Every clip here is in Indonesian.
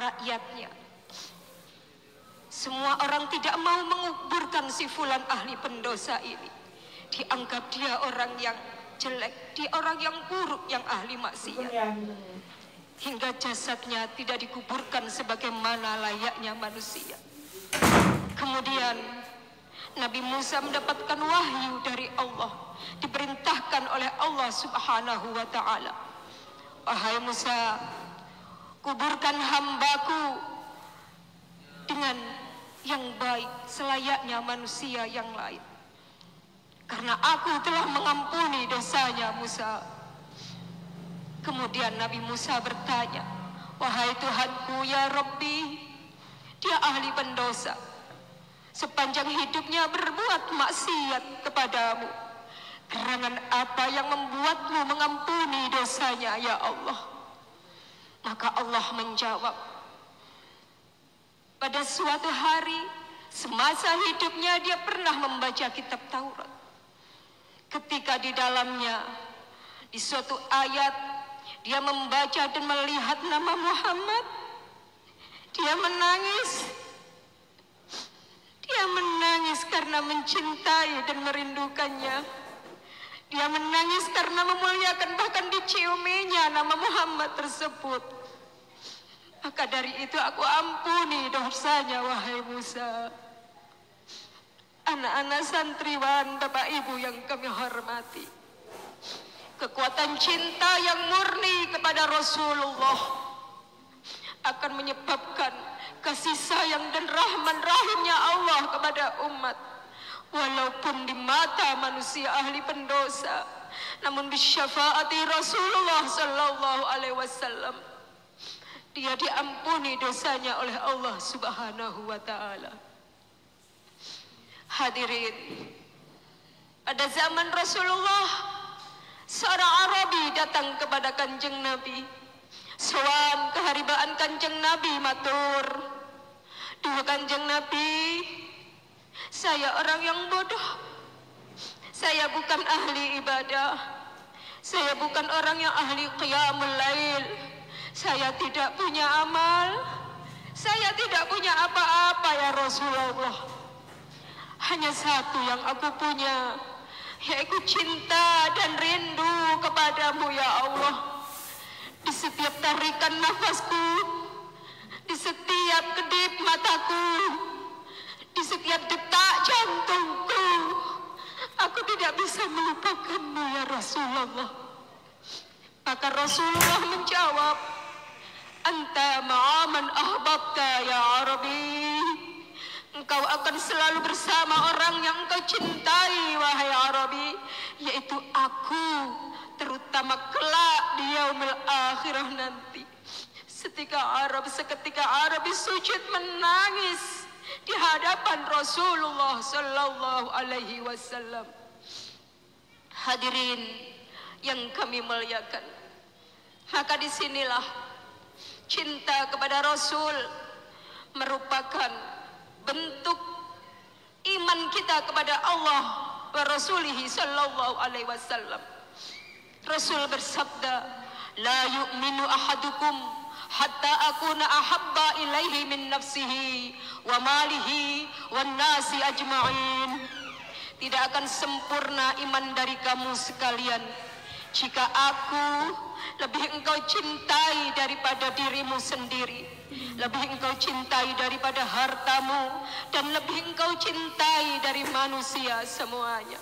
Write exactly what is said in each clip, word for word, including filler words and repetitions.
rakyatnya. Semua orang tidak mau menguburkan si fulan ahli pendosa ini. Dianggap dia orang yang jelek, dia orang yang buruk, yang ahli maksiat. Hingga jasadnya tidak dikuburkan sebagaimana layaknya manusia. Kemudian Nabi Musa mendapatkan wahyu dari Allah, diperintahkan oleh Allah Subhanahu wa ta'ala. Wahai Musa, kuburkan hambaku dengan yang baik selayaknya manusia yang lain, karena aku telah mengampuni dosanya Musa. Kemudian Nabi Musa bertanya, wahai Tuhanku ya Rabbi, dia ahli pendosa, sepanjang hidupnya berbuat maksiat kepadamu. Gerangan apa yang membuatmu mengampuni dosanya ya Allah? Maka Allah menjawab, pada suatu hari semasa hidupnya dia pernah membaca kitab Taurat. Ketika di dalamnya, di suatu ayat, dia membaca dan melihat nama Muhammad, dia menangis. Dia menangis karena mencintai dan merindukannya. Dia menangis karena memuliakan, bahkan diciuminya nama Muhammad tersebut. Maka dari itu aku ampuni dosanya wahai Musa. Anak-anak santriwan, Bapak Ibu yang kami hormati, kekuatan cinta yang murni kepada Rasulullah akan menyebabkan kasih sayang dan rahman rahimnya Allah kepada umat. Walaupun di mata manusia ahli pendosa, namun bisyafaati Rasulullah sallallahu alaihi wasallam, dia diampuni dosanya oleh Allah Subhanahu wa ta'ala. Hadirin, pada zaman Rasulullah, seorang Arabi datang kepada Kanjeng Nabi. Sowan keharibaan Kanjeng Nabi matur, duh Kanjeng Nabi, saya orang yang bodoh. Saya bukan ahli ibadah. Saya bukan orang yang ahli qiyamul lail. Saya tidak punya amal. Saya tidak punya apa-apa ya Rasulullah. Hanya satu yang aku punya, yaitu cinta dan rindu kepadamu ya Allah. Di setiap tarikan nafasku, di setiap kedip mataku, di setiap detak jantungku, aku tidak bisa melupakanmu ya Rasulullah. Maka Rasulullah menjawab, anta ma'aman ahbabta ya Arabi. Engkau akan selalu bersama orang yang engkau cintai wahai Arabi, yaitu aku, terutama kelak di yaumil akhirah nanti. Seketika Arab, seketika Arabi sujud menangis di hadapan Rasulullah sallallahu alaihi wasallam. Hadirin yang kami muliakan, maka disinilah cinta kepada Rasul merupakan bentuk iman kita kepada Allah wa Rasulihi sallallahu alaihi wasallam. Rasul bersabda, la yu'minu ahadukum hatta akuna ahabba ilaihi min nafsihi wa malihi wan nasi ajma'in. Tidak akan sempurna iman dari kamu sekalian jika aku lebih engkau cintai daripada dirimu sendiri, lebih engkau cintai daripada hartamu, dan lebih engkau cintai dari manusia semuanya.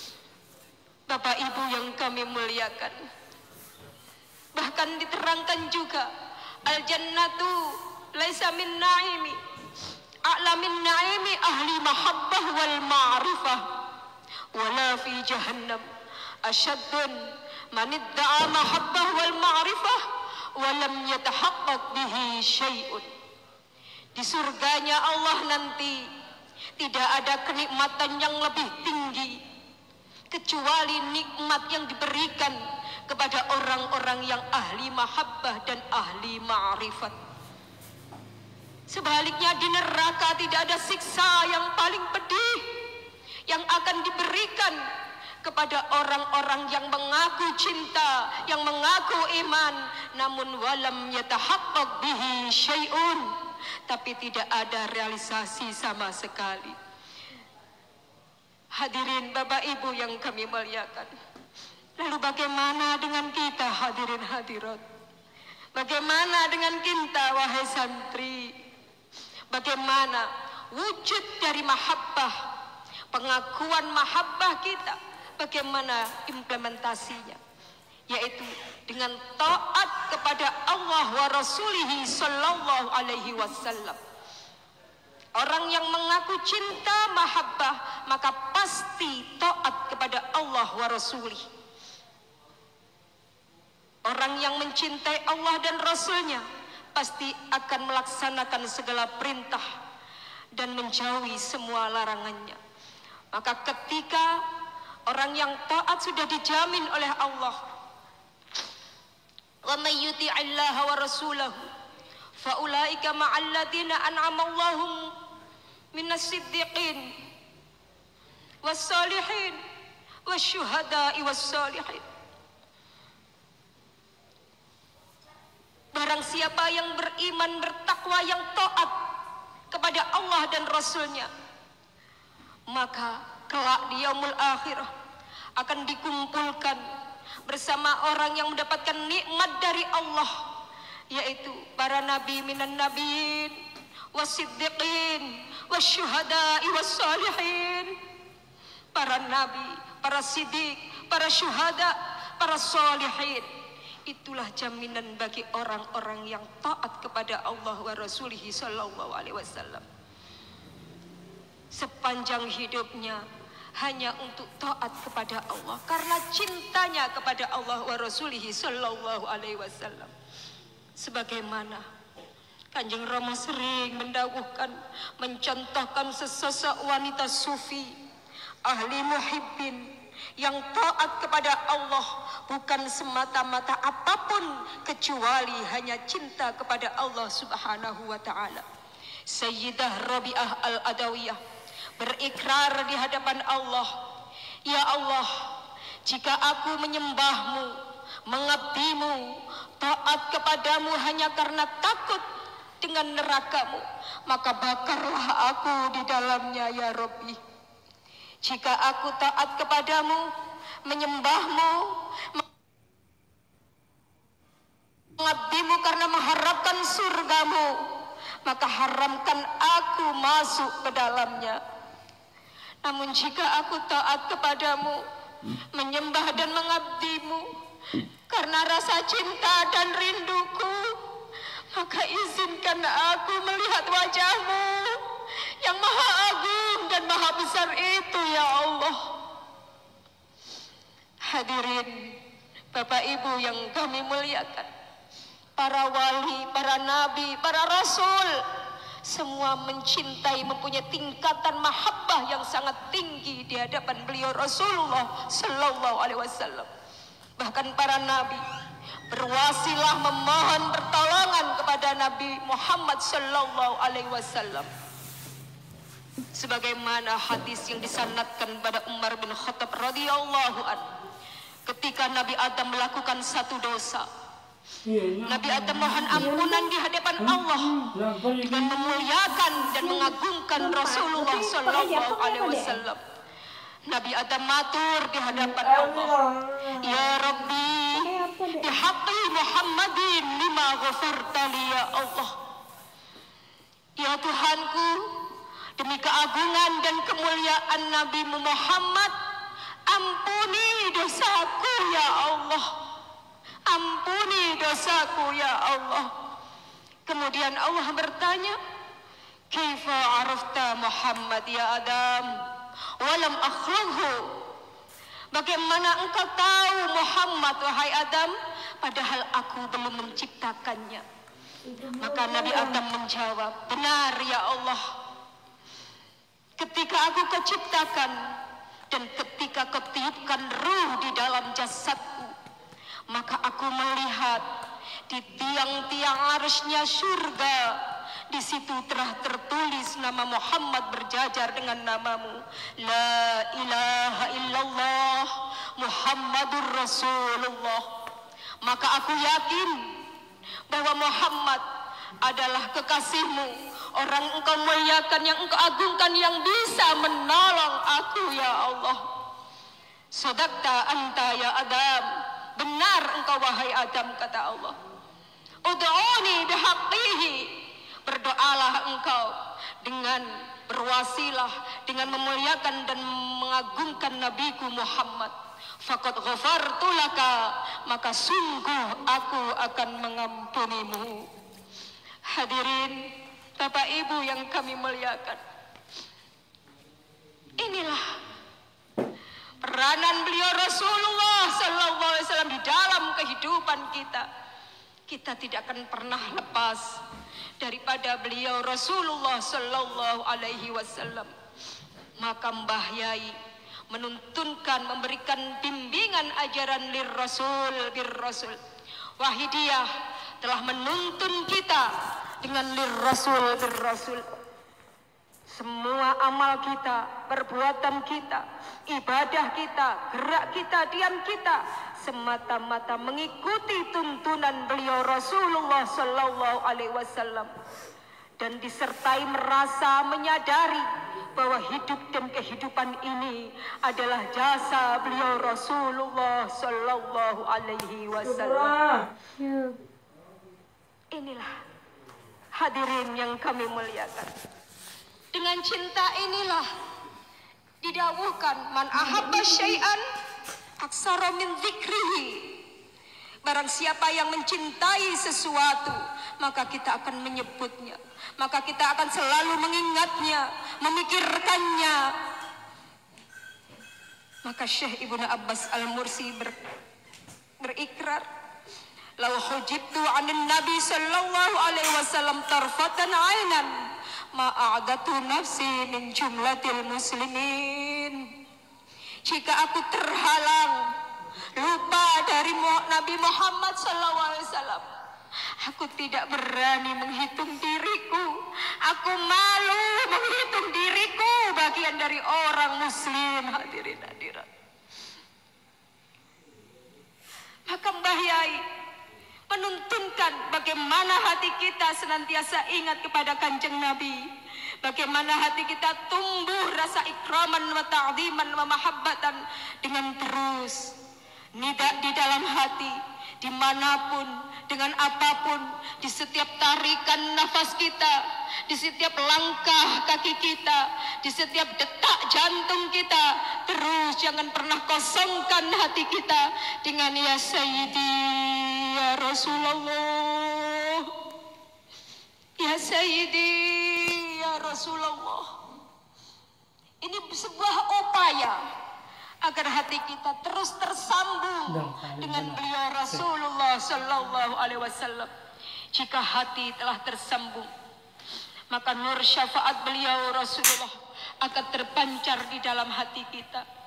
Bapak Ibu yang kami muliakan, bahkan diterangkan juga, al-jannatu laisa min na'imi a'la min na'imi ahli mahabbah wal ma'rifah wala fi jahannam asyaddun man idda'a mahabbah wal ma'rifah wa lam yatahaqqaq bihi syai'un. Di surganya Allah nanti tidak ada kenikmatan yang lebih tinggi kecuali nikmat yang diberikan kepada orang-orang yang ahli mahabbah dan ahli ma'rifat. Sebaliknya di neraka tidak ada siksa yang paling pedih yang akan diberikan kepada orang-orang yang mengaku cinta, yang mengaku iman, namun walam yatahaqqaq bihi syai'un, tapi tidak ada realisasi sama sekali. Hadirin Bapak Ibu yang kami muliakan, lalu bagaimana dengan kita hadirin hadirat? Bagaimana dengan kita wahai santri? Bagaimana wujud dari mahabbah, pengakuan mahabbah kita? Bagaimana implementasinya? Yaitu dengan taat kepada Allah wa Rasulihi sallallahu alaihi wasallam. Orang yang mengaku cinta mahabbah, maka pasti taat kepada Allah wa Rasulih. Orang yang mencintai Allah dan Rasulnya pasti akan melaksanakan segala perintah dan menjauhi semua larangannya. Maka ketika orang yang taat sudah dijamin oleh Allah, wa may yuti'illaha wa rasulahu fa ulaika ma'al ladzina an'ama Allahu minas siddiqin was salihin wasyuhada'i was salihin. Barang siapa yang beriman, bertakwa, yang taat kepada Allah dan Rasulnya, maka kelak di yaumul akhirah akan dikumpulkan bersama orang yang mendapatkan nikmat dari Allah, yaitu para nabi minan nabiin wasiddiqin wasyuhada'i wassalihin. Para nabi, para siddiq, para syuhada, para salihin. Itulah jaminan bagi orang-orang yang taat kepada Allah wa Rasulihi sallallahu alaihi wasallam. Sepanjang hidupnya hanya untuk taat kepada Allah, karena cintanya kepada Allah wa Rasulihi sallallahu alaihi wasallam. Sebagaimana Kanjeng Rama sering mendawuhkan, mencontohkan sesosok wanita sufi, ahli muhibbin, yang taat kepada Allah bukan semata-mata apapun kecuali hanya cinta kepada Allah Subhanahu wa taala. Sayyidah Rabi'ah Al-Adawiyah berikrar di hadapan Allah, ya Allah, jika aku menyembahmu, mengabdimu, taat kepadamu hanya karena takut dengan nerakamu, maka bakarlah aku di dalamnya ya Rabbi. Jika aku taat kepadamu, menyembahmu, mengabdimu karena mengharapkan surgamu, maka haramkan aku masuk ke dalamnya. Namun jika aku taat kepadamu, menyembah dan mengabdimu karena rasa cinta dan rinduku, maka izinkan aku melihat wajahmu yang maha agung dan maha besar itu ya Allah. Hadirin Bapak Ibu yang kami muliakan, para wali, para nabi, para rasul, semua mencintai, mempunyai tingkatan mahabbah yang sangat tinggi di hadapan beliau Rasulullah sallallahu alaihi wasallam. Bahkan para nabi berwasilah memohon pertolongan kepada Nabi Muhammad sallallahu alaihi wasallam. Sebagaimana hadis yang disanadkan pada Umar bin Khattab radhiyallahu anhu, ketika Nabi Adam melakukan satu dosa, Nabi Adam mohon ampunan di hadapan Allah dengan memuliakan dan mengagungkan Rasulullah sallallahu alaihi wasallam. Nabi Adam matur di hadapan Allah, ya Rabbi, bihaqqi Muhammadin lima ghafarta li ya Allah. Ya Tuhanku, demi keagungan dan kemuliaan Nabi Muhammad, ampuni dosaku ya Allah. Ampuni dosaku ya Allah. Kemudian Allah bertanya, kaifa arafta Muhammad ya Adam walam akhluqhu? Bagaimana engkau tahu Muhammad wahai Adam, padahal aku belum menciptakannya? Maka Nabi Adam menjawab, benar ya Allah. Ketika aku keciptakan dan ketika kau tiupkan ruh di dalam jasadku, maka aku melihat di tiang-tiang arusnya surga Di situ telah tertulis nama Muhammad berjajar dengan namamu. La ilaha illallah Muhammadur Rasulullah. Maka aku yakin bahwa Muhammad adalah kekasihmu, orang engkau muliakan, yang engkau agungkan, yang bisa menolong aku ya Allah. Sadaqta anta ya Adam. Benar engkau wahai Adam, kata Allah. Ud'uni bihaqqihi. Berdoalah engkau dengan berwasilah, dengan memuliakan dan mengagungkan nabiku Muhammad. Faqad ghafartu laka, maka sungguh aku akan mengampunimu. Hadirin Bapak Ibu yang kami muliakan, inilah peranan beliau Rasulullah sallallahu alaihi wasallam di dalam kehidupan kita. Kita tidak akan pernah lepas daripada beliau Rasulullah sallallahu alaihi wasallam. Maka Mbah Yai menuntunkan, memberikan bimbingan ajaran lir Rasul bir Rasul. Wahidiyah telah menuntun kita dengan lir Rasul bir Rasul. Semua amal kita, perbuatan kita, ibadah kita, gerak kita, diam kita semata-mata mengikuti tuntunan beliau Rasulullah sallallahu alaihi wasallam, dan disertai merasa menyadari bahwa hidup dan kehidupan ini adalah jasa beliau Rasulullah sallallahu alaihi wasallam. Inilah hadirin yang kami muliakan. Dengan cinta inilah didawuhkan, man ahabba syai'an aksara min dzikrihi. Barang siapa yang mencintai sesuatu, maka kita akan menyebutnya, maka kita akan selalu mengingatnya, memikirkannya. Maka Syekh Ibnu Abbas Al-Mursi ber, berikrar, law hujibtu 'anin nabi sallallahu alaihi wasallam tarfatan 'ainan ma'adatu nafsi min jumlatil muslimin. Jika aku terhalang, lupa dari Nabi Muhammad sallallahu alaihi wasallam, aku tidak berani menghitung diriku. Aku malu menghitung diriku bagian dari orang muslim. Hadirin hadirat. Maka Mbah Yai menuntunkan bagaimana hati kita senantiasa ingat kepada Kanjeng Nabi. Bagaimana hati kita tumbuh rasa ikraman wa ta'ziman wa mahabbatan dengan terus nida di dalam hati, dimanapun, dengan apapun, di setiap tarikan nafas kita, di setiap langkah kaki kita, di setiap detak jantung kita. Terus jangan pernah kosongkan hati kita dengan ya Sayyidi ya Rasulullah, ya Sayyidi ya Rasulullah. Ini sebuah upaya agar hati kita terus tersambung dengan beliau Rasulullah sallallahu alaihi wasallam. Jika hati telah tersambung, maka nur syafaat beliau Rasulullah akan terpancar di dalam hati kita.